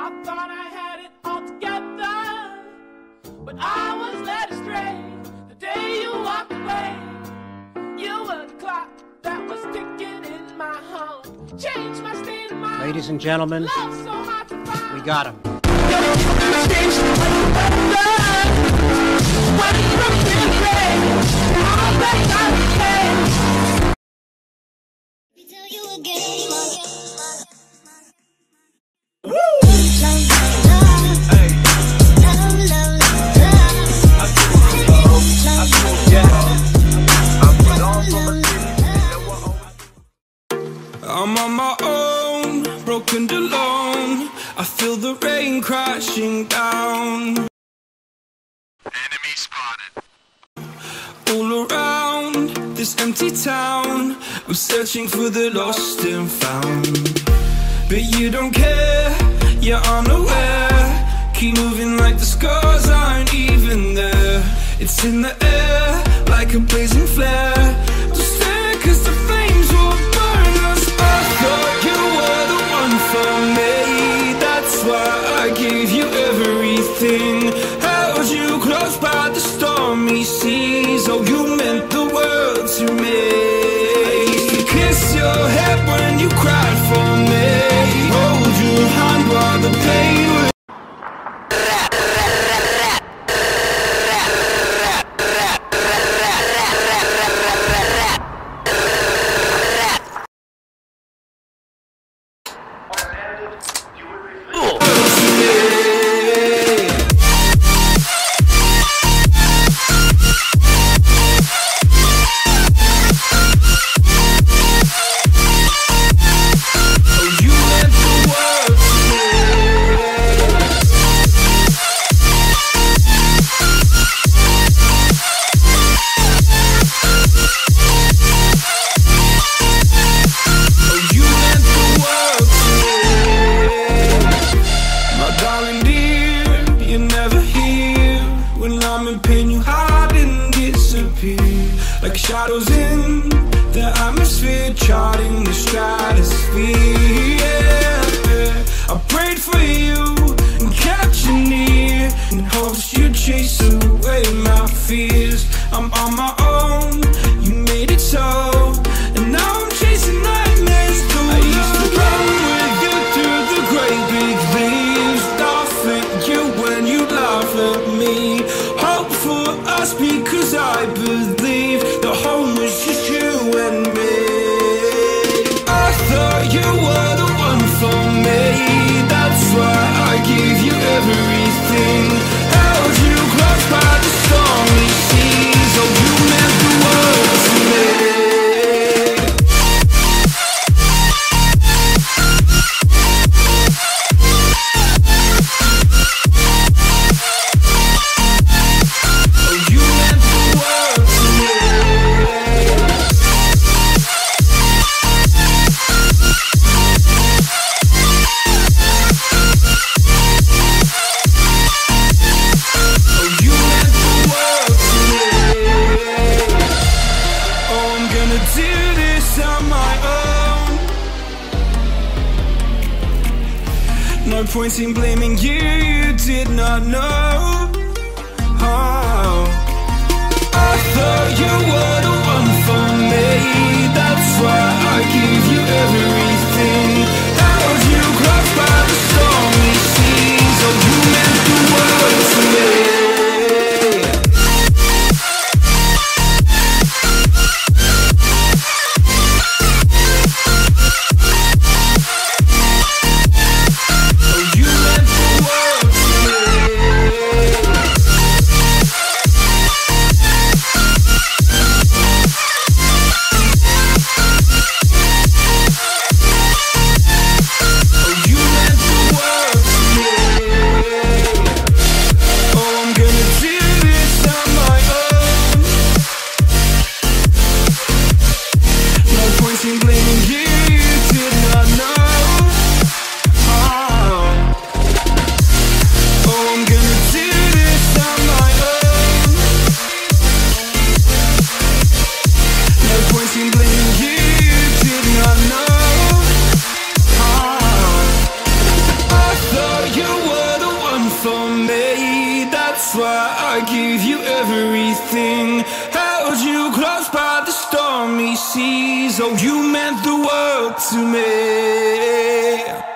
I thought I had it all together, but I was led astray the day you walked away. You were the clock that was ticking in my home. Changed my state of mind. Ladies and gentlemen, Love so hard to find. we got him. I'm on my own, broken alone. I feel the rain crashing down. Enemy spotted. All around this empty town, I'm searching for the lost and found. But you don't care, you're unaware. Keep moving like the scars aren't even there. It's in the air, like a blazing flare. Just stare, cause the flames will burn us. I thought you were the one for me. That's why I gave you everything. Held you close by the stormy seas. Oh, you meant the world to me. I used to kiss your head when you cried for me. Hold your hand while the pain was. Like shadows in the atmosphere, charting the stratosphere. Yeah. I prayed for you and kept you near, in hopes you'd chase away my fears. I'm on my own, you made it so, and now I'm chasing nightmares too. I used to run with you through the great big leaves, laugh at you when you laugh at me. Hope for us because I believe the home was just you and me. I thought you were the one for me. That's why I gave you everything. Held you close by the stormy seas. Oh, you meant the world to me. No point in blaming you, you did not know. Oh. I thought you were the one for me. That's why I gave you everything. Held you close by the stormy seas. Oh, you meant the world to me. That's why I gave you everything. Held you close by the stormy seas. Oh, you meant the world to me.